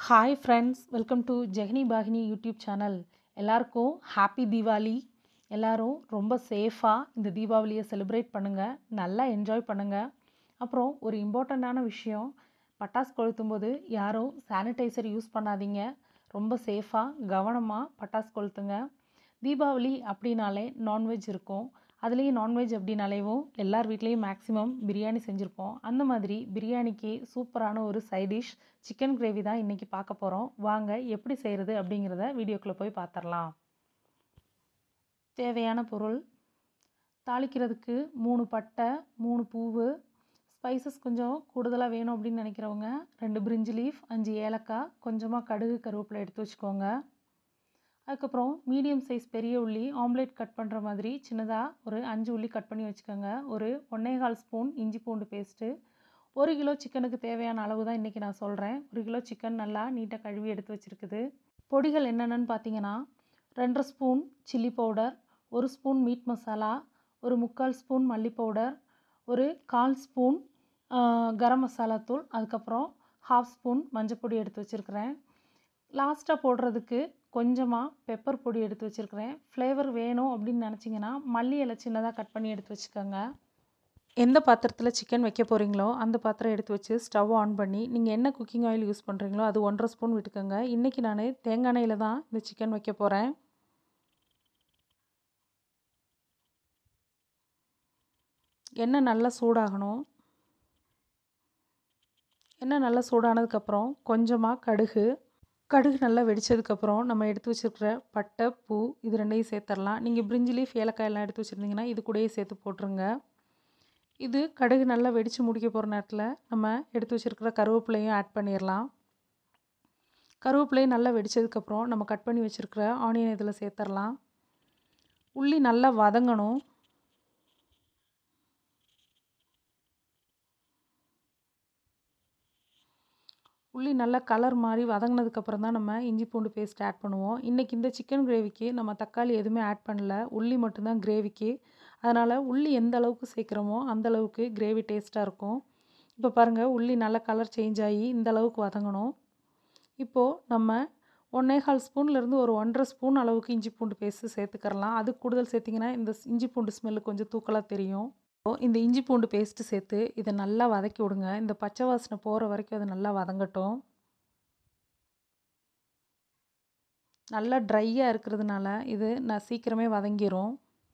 Hi friends, welcome to Jegani Pagini YouTube channel. எல்லாருக்கும் happy Deepavali. எல்லாரும் ரொம்ப சேஃபாக இந்த தீபாவளியை செலிப்ரேட் பண்ணுங்கள், நல்லா என்ஜாய் பண்ணுங்கள். அப்புறம் ஒரு இம்பார்ட்டண்ட்டான விஷயம், பட்டாசு கொளுத்தும் போது யாரும் சானிடைசர் யூஸ் பண்ணாதீங்க. ரொம்ப சேஃபாக கவனமாக பட்டாசு கொளுத்துங்க. தீபாவளி அப்படின்னாலே நான்வெஜ் இருக்கும். அதுலேயும் நான்வெஜ் அப்படின்னாலேவும் எல்லார் வீட்லேயும் மேக்ஸிமம் பிரியாணி செஞ்சுருப்போம். அந்த மாதிரி பிரியாணிக்கு சூப்பரான ஒரு சைட் டிஷ் சிக்கன் கிரேவி தான் இன்றைக்கி பார்க்க போகிறோம். வாங்க எப்படி செய்கிறது அப்படிங்கிறத வீடியோக்குள்ளே போய் பார்த்துடலாம். தேவையான பொருள்: தாளிக்கிறதுக்கு 3 பட்டை, 3 பூவு, ஸ்பைசஸ் கொஞ்சம் கூடுதலாக வேணும் அப்படின்னு நினைக்கிறவங்க 2 பிரிஞ்சி லீஃப், 5 ஏலக்காய், கொஞ்சமாக கடுகு கருவேப்பிலை எடுத்து வச்சுக்கோங்க. அதுக்கப்புறம் மீடியம் சைஸ் பெரிய உள்ளி ஆம்லேட் கட் பண்ணுற மாதிரி சின்னதாக ஒரு 5 உள்ளி கட் பண்ணி வச்சுக்கோங்க. ஒரு 1.25 ஸ்பூன் இஞ்சி பூண்டு பேஸ்ட்டு. 1 கிலோ சிக்கனுக்கு தேவையான அளவு தான் இன்றைக்கி நான் சொல்கிறேன். 1 கிலோ சிக்கன் நல்லா நீட்டாக கழுவி எடுத்து வச்சுருக்குது. பொடிகள் என்னென்னு பார்த்தீங்கன்னா 2.5 spoon chilli powder, 1 spoon meat masala, ஒரு 3/4 ஸ்பூன் மல்லி பவுடர், ஒரு 1/4 ஸ்பூன் கரம் மசாலா தூள், அதுக்கப்புறம் 1/2 ஸ்பூன் மஞ்சள் எடுத்து வச்சுருக்கிறேன். லாஸ்ட்டாக போடுறதுக்கு கொஞ்சமாக பெப்பர் பொடி எடுத்து வச்சுருக்கிறேன். ஃப்ளேவர் வேணும் அப்படின்னு நினச்சிங்கன்னா மல்லி இலை சின்னதாக கட் பண்ணி எடுத்து வச்சுக்கோங்க. எந்த பாத்திரத்தில் சிக்கன் வைக்க போகிறீங்களோ அந்த பாத்திரம் எடுத்து வச்சு ஸ்டவ் ஆன் பண்ணி நீங்கள் என்ன குக்கிங் ஆயில் யூஸ் பண்ணுறீங்களோ அது 1.5 ஸ்பூன் விட்டுக்கோங்க. இன்றைக்கி நான் தேங்காய் எண்ணெயில் தான் இந்த சிக்கன் வைக்க போகிறேன். எண்ணெய் நல்லா சூடாகணும். எண்ணெய் நல்லா சூடானதுக்கப்புறம் கொஞ்சமாக கடுகு நல்லா வெடித்ததுக்கப்புறம் நம்ம எடுத்து வச்சுருக்கிற பட்டை, பூ இது 2ஐயும் சேர்த்துடலாம். நீங்கள் பிரிஞ்சி லீஃப், ஏலக்காயெல்லாம் எடுத்து வச்சுருந்தீங்கன்னா இது கூடயே சேர்த்து போட்டுருங்க. இது கடுகு நல்லா வெடித்து முடிக்க போகிற நேரத்தில் நம்ம எடுத்து வச்சுருக்கிற கருவேப்பிலையும் ஆட் பண்ணிடலாம். கருவேப்பிலையும் நல்லா வெடித்ததுக்கப்புறம் நம்ம கட் பண்ணி வச்சுருக்கிற ஆனியன் இதில் சேர்த்துடலாம். உள்ளி நல்லா வதங்கணும். உள்ளி நல்லா கலர் மாதிரி வதங்கினதுக்கப்புறம் தான் நம்ம இஞ்சி பூண்டு பேஸ்ட் ஆட் பண்ணுவோம். இன்றைக்கி இந்த சிக்கன் கிரேவிக்கு நம்ம தக்காளி எதுவுமே ஆட் பண்ணல, உள்ளி மட்டும்தான் கிரேவிக்கு. அதனால் உள்ளி எந்த அளவுக்கு சேர்க்குறோமோ அந்தளவுக்கு கிரேவி டேஸ்ட்டாக இருக்கும். இப்போ பாருங்கள், உள்ளி நல்லா கலர் சேஞ்ச் ஆகி இந்த அளவுக்கு வதங்கணும். இப்போது நம்ம 1.25 ஸ்பூன்லேருந்து ஒரு 1.5 ஸ்பூன் அளவுக்கு இஞ்சி பூண்டு பேஸ்ட்டு சேர்த்துக்கிறலாம். அது கூடுதல் சேர்த்திங்கன்னா இந்த இஞ்சி பூண்டு ஸ்மெல்லு கொஞ்சம் தூக்கலாக தெரியும். இந்த இஞ்சி பூண்டு பேஸ்ட்டு சேர்த்து இதை நல்லா வதக்கி விடுங்க. இந்த பச்சை வாசனை போகிற வரைக்கும் அது நல்லா வதங்கட்டும். நல்லா ட்ரையாக இருக்கிறதுனால இது சீக்கிரமே வதங்கிரும்.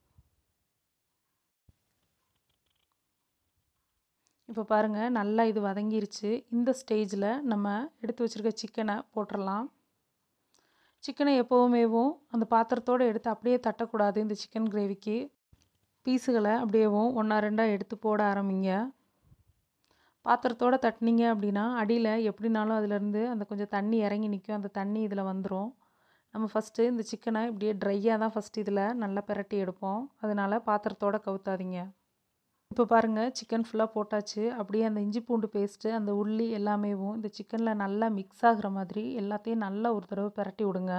இப்போ பாருங்கள், நல்லா இது வதங்கிருச்சு. இந்த ஸ்டேஜில் நம்ம எடுத்து வச்சுருக்க சிக்கனை போட்டுடலாம். சிக்கனை எப்போவுமேவும் அந்த பாத்திரத்தோடு எடுத்து அப்படியே தட்டக்கூடாது. இந்த சிக்கன் கிரேவிக்கு பீஸுகளை அப்படியேவும் 1-2 எடுத்து போட ஆரம்பிங்க. பாத்திரத்தோடு தட்டினீங்க அப்படின்னா அடியில் எப்படினாலும் அதிலேருந்து அந்த கொஞ்சம் தண்ணி இறங்கி நிற்கும். அந்த தண்ணி இதில் வந்துடும். நம்ம ஃபஸ்ட்டு இந்த சிக்கனை இப்படியே ட்ரையாக தான் ஃபஸ்ட்டு இதில் நல்லா பிரட்டி எடுப்போம். அதனால் பாத்திரத்தோடு கவுத்தாதீங்க. இப்போ பாருங்கள், சிக்கன் ஃபுல்லாக போட்டாச்சு. அப்படியே அந்த இஞ்சி பூண்டு பேஸ்ட்டு, அந்த உள்ளி எல்லாமேவும் இந்த சிக்கனில் நல்லா மிக்ஸ் ஆகிற மாதிரி எல்லாத்தையும் நல்லா ஒரு தடவை பிரட்டி விடுங்க.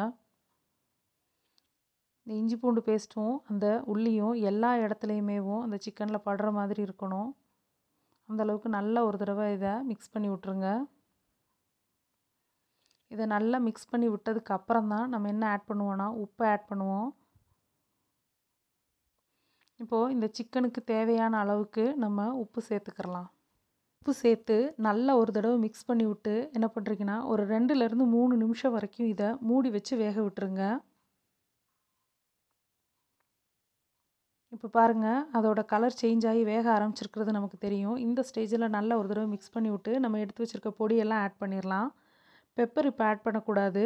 இந்த இஞ்சி பூண்டு பேஸ்ட்டும் அந்த உள்ளியும் எல்லா இடத்துலையுமேவும் அந்த சிக்கனில் படுற மாதிரி இருக்கணும். அந்தளவுக்கு நல்லா ஒரு தடவை இதை மிக்ஸ் பண்ணி விட்ருங்க. இதை நல்லா மிக்ஸ் பண்ணி விட்டதுக்கு அப்புறம் தான் நம்ம என்ன ஆட் பண்ணுவோன்னா உப்பு ஆட் பண்ணுவோம். இப்போது இந்த சிக்கனுக்கு தேவையான அளவுக்கு நம்ம உப்பு சேர்த்துக்கிறலாம். உப்பு சேர்த்து நல்லா ஒரு தடவை மிக்ஸ் பண்ணி விட்டு என்ன பண்ணுறீங்கன்னா ஒரு 2லேருந்து 3 நிமிஷம் வரைக்கும் இதை மூடி வச்சு வேக விட்டுருங்க. இப்போ பாருங்கள், அதோட கலர் சேஞ்ச் ஆகி வேக ஆரம்பிச்சிருக்கிறது நமக்கு தெரியும். இந்த ஸ்டேஜில் நல்லா ஒரு தடவை மிக்ஸ் பண்ணி விட்டு நம்ம எடுத்து வச்சுருக்க பொடியெல்லாம் ஆட் பண்ணிடலாம். பெப்பர் இப்போ ஆட் பண்ணக்கூடாது.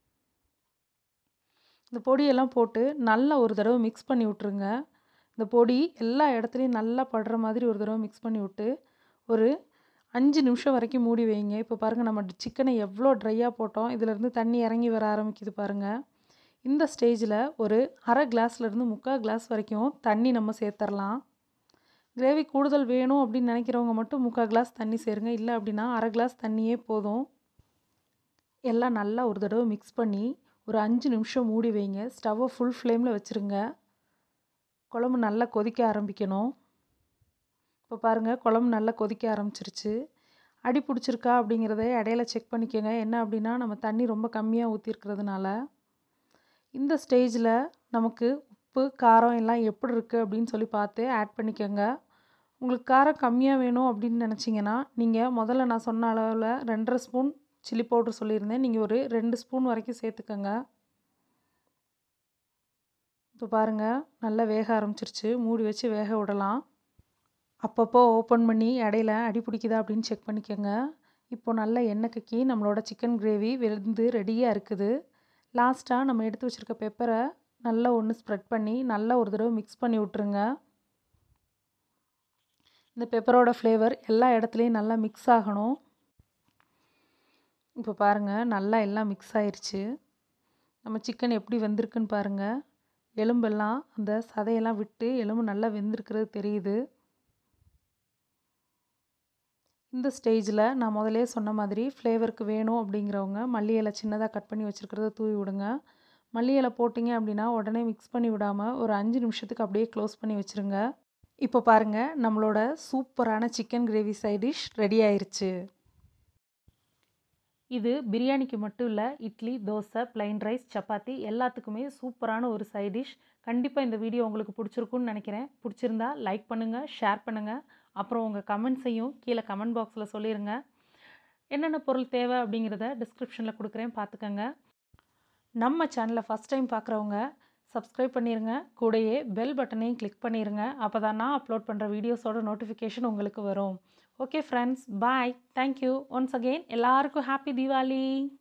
இந்த பொடியெல்லாம் போட்டு நல்லா ஒரு தடவை மிக்ஸ் பண்ணி விட்ருங்க. இந்த பொடி எல்லா இடத்துலையும் நல்லா படுற மாதிரி ஒரு தடவை மிக்ஸ் பண்ணி விட்டு ஒரு 5 நிமிஷம் வரைக்கும் மூடி வைங்க. இப்போ பாருங்கள், நம்ம சிக்கனை எவ்வளோ ட்ரையாக போட்டோம், இதிலேருந்து தண்ணி இறங்கி வர ஆரம்பிக்குது பாருங்கள். இந்த ஸ்டேஜில் ஒரு 1/2 கிளாஸ்லேருந்து 3/4 கிளாஸ் வரைக்கும் தண்ணி நம்ம சேர்த்துடலாம். கிரேவி கூடுதல் வேணும் அப்படின்னு நினைக்கிறவங்க மட்டும் 3/4 கிளாஸ் தண்ணி சேருங்க. இல்லை அப்படின்னா 1/2 கிளாஸ் தண்ணியே போதும். எல்லாம் நல்லா ஒரு தடவை மிக்ஸ் பண்ணி ஒரு 5 நிமிஷம் மூடி வைங்க. ஸ்டவ்வை ஃபுல் ஃப்ளேமில் வச்சுருங்க. குழம்பு நல்லா கொதிக்க ஆரம்பிக்கணும். இப்போ பாருங்கள், குழம்பு நல்லா கொதிக்க ஆரம்பிச்சிருச்சு. அடி பிடிச்சிருக்கா அப்படிங்கிறத இடையில செக் பண்ணிக்கோங்க. என்ன அப்படின்னா நம்ம தண்ணி ரொம்ப கம்மியாக ஊற்றிருக்கிறதுனால. இந்த ஸ்டேஜில் நமக்கு உப்பு காரம் எல்லாம் எப்படி இருக்குது அப்படின்னு சொல்லி பார்த்து ஆட் பண்ணிக்கோங்க. உங்களுக்கு காரம் கம்மியாக வேணும் அப்படின்னு நினச்சிங்கன்னா நீங்கள் முதல்ல நான் சொன்ன அளவில் 2.5 ஸ்பூன் சில்லி பவுடர் சொல்லியிருந்தேன். நீங்கள் ஒரு 2 ஸ்பூன் வரைக்கும் சேர்த்துக்கோங்க. இப்போ பாருங்கள் நல்லா வேக ஆரம்பிச்சிருச்சு. மூடி வச்சு வேக விடலாம். அப்பப்போ ஓப்பன் பண்ணி இடையில அடி பிடிக்குதா அப்படின்னு செக் பண்ணிக்கோங்க. இப்போ நல்லா எண்ணெய் கக்கி நம்மளோட சிக்கன் கிரேவி வெந்து ரெடியாக இருக்குது. லாஸ்ட்டாக நம்ம எடுத்து வச்சுருக்க பெப்பரை நல்லா ஒன்று ஸ்ப்ரெட் பண்ணி நல்லா ஒரு தடவை மிக்ஸ் பண்ணி விட்ருங்க. இந்த பெப்பரோட ஃப்ளேவர் எல்லா இடத்துலையும் நல்லா மிக்ஸ் ஆகணும். இப்போ பாருங்கள் நல்லா எல்லாம் மிக்ஸ் ஆயிடுச்சு. நம்ம சிக்கன் எப்படி வெந்திருக்குன்னு பாருங்கள். எலும்பெல்லாம் அந்த சதையெல்லாம் விட்டு எலும்பு நல்லா வெந்திருக்கிறது தெரியுது. இந்த ஸ்டேஜில் நான் முதலே சொன்ன மாதிரி ஃப்ளேவருக்கு வேணும் அப்படிங்கிறவங்க மல்லி இலை சின்னதாக கட் பண்ணி வச்சுருக்கிறத தூவி விடுங்க. மல்லி இலை போட்டிங்க அப்படின்னா உடனே மிக்ஸ் பண்ணி விடாமல் ஒரு 5 நிமிஷத்துக்கு அப்படியே க்ளோஸ் பண்ணி வச்சுருங்க. இப்போ பாருங்கள் நம்மளோட சூப்பரான chicken gravy side dish ready ஆயிருச்சு. இது பிரியாணிக்கு மட்டும் இல்லை, இட்லி, தோசை, ப்ளைன் ரைஸ், சப்பாத்தி எல்லாத்துக்குமே சூப்பரான ஒரு சைட் டிஷ். கண்டிப்பாக இந்த வீடியோ உங்களுக்கு பிடிச்சிருக்குன்னு நினைக்கிறேன். பிடிச்சிருந்தா லைக் பண்ணுங்கள், ஷேர் பண்ணுங்கள். அப்புறம் உங்கள் கமெண்ட்ஸையும் கீழே கமெண்ட் பாக்ஸில் சொல்லிடுங்க. என்னென்ன பொருள் தேவை அப்படிங்கிறத டிஸ்கிரிப்ஷனில் கொடுக்குறேன், பார்த்துக்கங்க. நம்ம சேனலை ஃபஸ்ட் டைம் பார்க்குறவங்க சப்ஸ்கிரைப் பண்ணிடுங்க. கூடயே பெல் பட்டனையும் கிளிக் பண்ணிடுங்க. அப்போ தான் நான் அப்லோட் பண்ணுற வீடியோஸோட நோட்டிஃபிகேஷன் உங்களுக்கு வரும். Okay friends, bye. Thank you once again. எல்லாருக்கும் ஹாப்பி தீபாவளி.